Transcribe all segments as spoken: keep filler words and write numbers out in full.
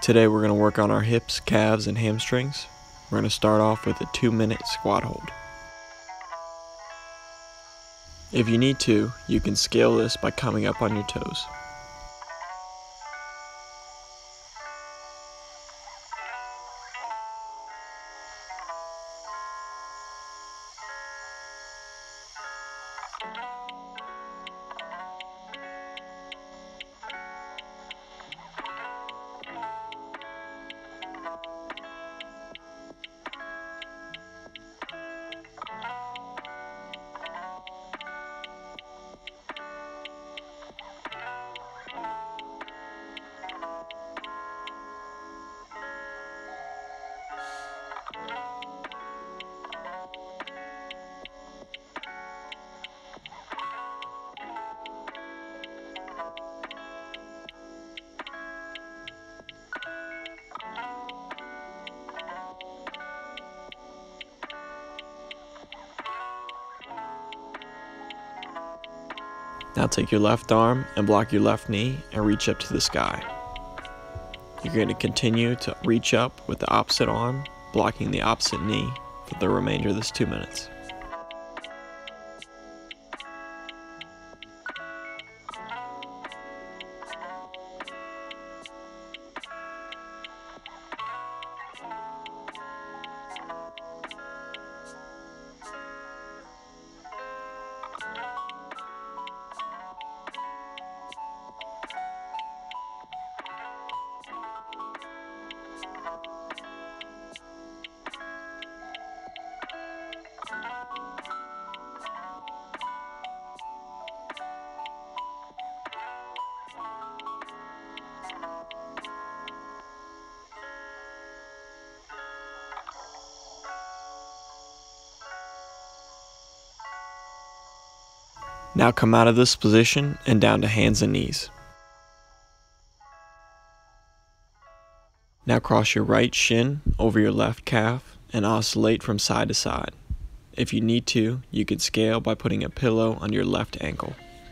Today we're going to work on our hips, calves, and hamstrings. We're going to start off with a two minute squat hold. If you need to, you can scale this by coming up on your toes. Now take your left arm and block your left knee and reach up to the sky. You're going to continue to reach up with the opposite arm, blocking the opposite knee for the remainder of this two minutes. Now come out of this position and down to hands and knees. Now cross your right shin over your left calf and oscillate from side to side. If you need to, you can scale by putting a pillow on your left ankle.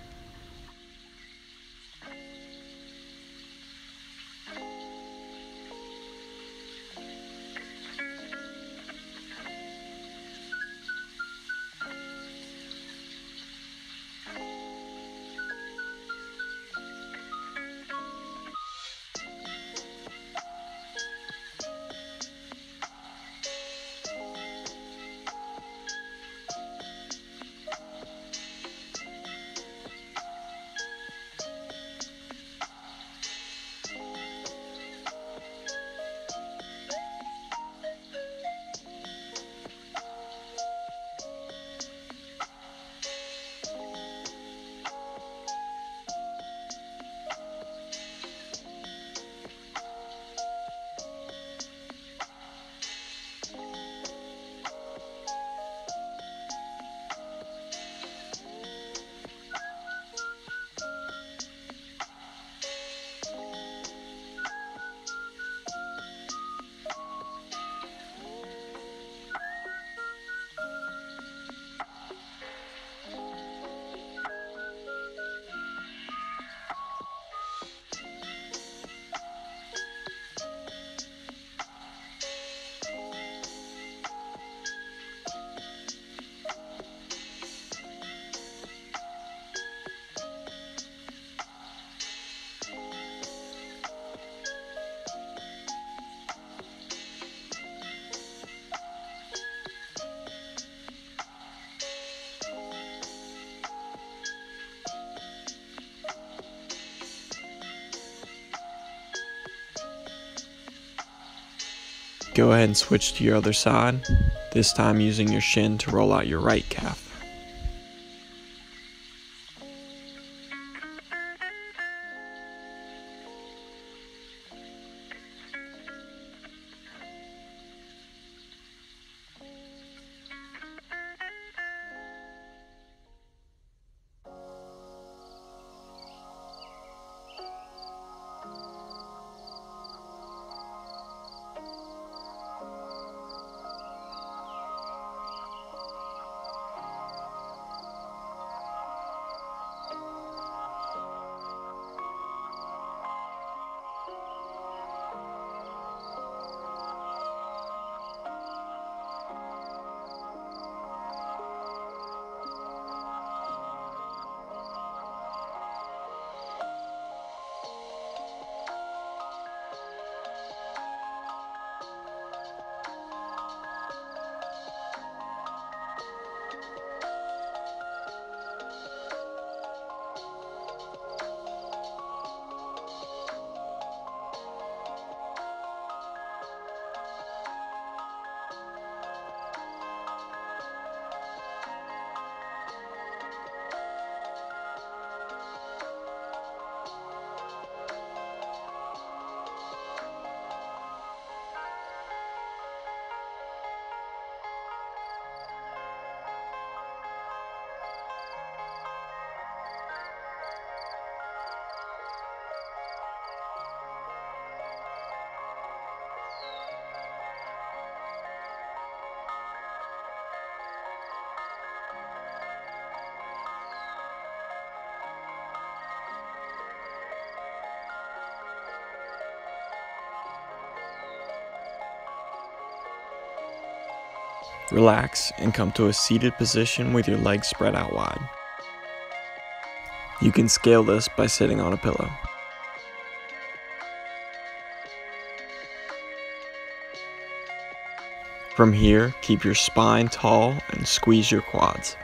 Go ahead and switch to your other side, this time using your shin to roll out your right calf. Relax and come to a seated position with your legs spread out wide. You can scale this by sitting on a pillow. From here, keep your spine tall and squeeze your quads.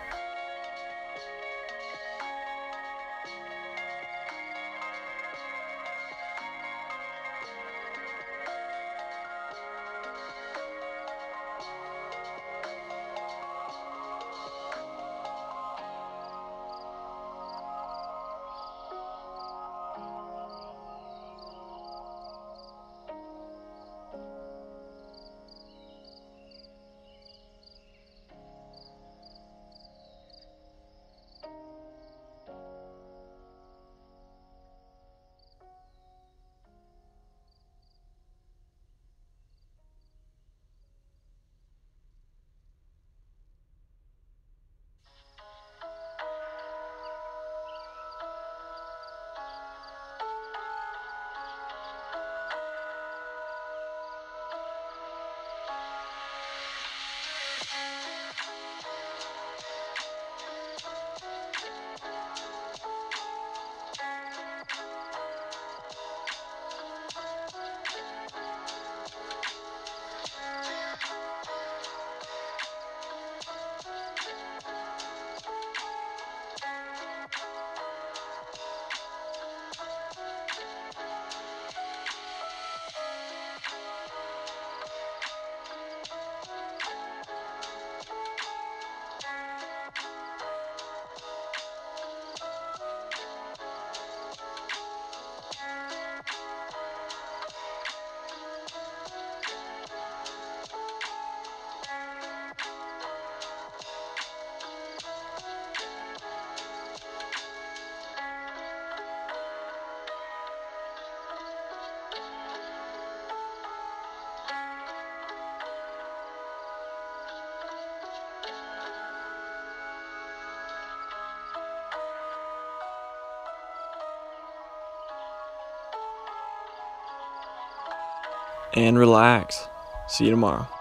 And relax. See you tomorrow.